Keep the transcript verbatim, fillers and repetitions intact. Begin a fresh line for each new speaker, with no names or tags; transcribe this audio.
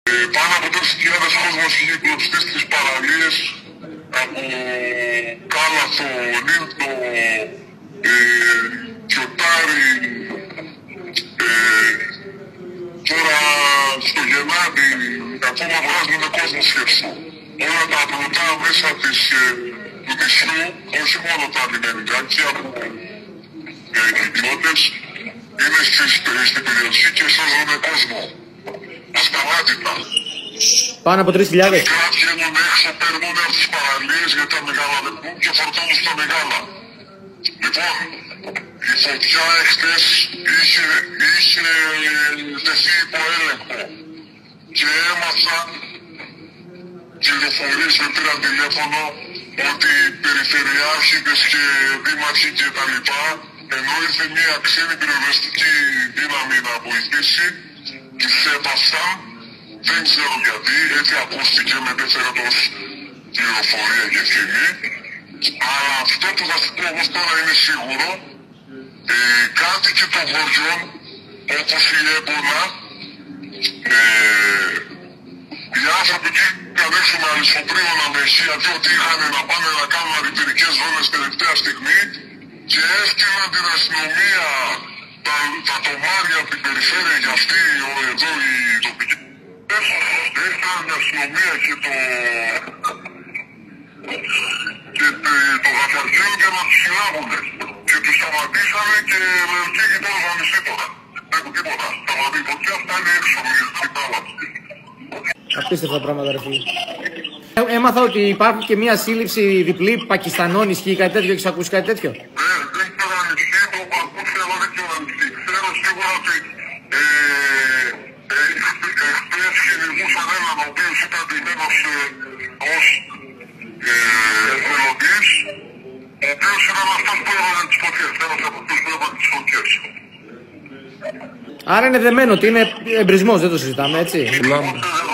Ε, πάνω από τέσσερις χιλιάδες κόσμος είχε κλωτσιστεί στις παραλίες από Κάλαθο, Λίρτο, ε, Κιωτάρι, ε, τώρα στο Γενάδι, ακόμα βγάζουν κόσμο σκέψου. Όλα τα πλωτά μέσα της, ε, του νησιού, όχι μόνο τα λιμενικά, και από ε, ιδιώτες, είναι στις, στην περιοχή και σώζουν κόσμο. Ασταμάτητα.
Πάνω από τρεις χιλιάδες.
Τα μικρά βγαίνουν έξω, παίρνουν από τις παραλίες γιατί τα μεγάλα δεν μπουν και φορτώνουν στα μεγάλα. Λοιπόν, η φωτιά εχθές είχε, είχε τεθεί υπό έλεγχο και έμαθαν πληροφορίες, με πήραν τηλέφωνο ότι οι περιφερειάρχηδες και δήμαρχοι και τα λοιπά, ενώ ήρθε μια ξένη πυροσβεστική δύναμη να βοηθήσει, τους έπασαν, δεν ξέρω γιατί, έτσι ακούστηκε, με δεύτερος πληροφορία και φήμη. Αλλά αυτό που θα σου πω όμως τώρα είναι σίγουρο, ε, κάτοικοι των χωριών, όπως η Έμπονα, ε, οι άνθρωποι πήγαν έξω με αλυσοπρίωνα με ηχεία, διότι είχαν να πάνε να κάνουν αρρητηρικές ζώνες τελευταία στιγμή και έστειλαν την αστυνομία, τα, τα τομάρια από την περιφέρεια για αυτή εδώ η τοπική. Έστειλαν την αστυνομία και το, και το, το γαφαρκείο για να τους συλλάβουν. Και τους σταματήσανε και φύγει τώρα θα μισή τώρα. Δεν έχουν τίποτα. Σταματή φωτιά, φτάνει έξω με την τάλα.
Απίστευτα πράγματα, ρε φίλε. Έμαθα ότι υπάρχει και μια σύλληψη διπλή Πακιστανών, ισχύει κάτι τέτοιο, έχεις ακούσει κάτι τέτοιο?
Ναι, δεν ξέρω αν ισχύει, το ακούσει, αλλά δεν ξέρω αν ισχύει. Ξέρω σίγουρα ότι εχθές κυνηγούσαν έναν ο οποίος ήταν ντυμένος ως εθελοντής, ο οποίος ήταν αυτός που έβαλε τις φωτιές, ένας από αυτούς που έβαλε τις φωτιές.
Άρα είναι δεμένο ότι είναι εμπρισμός, δεν το συζητάμε, έτσι.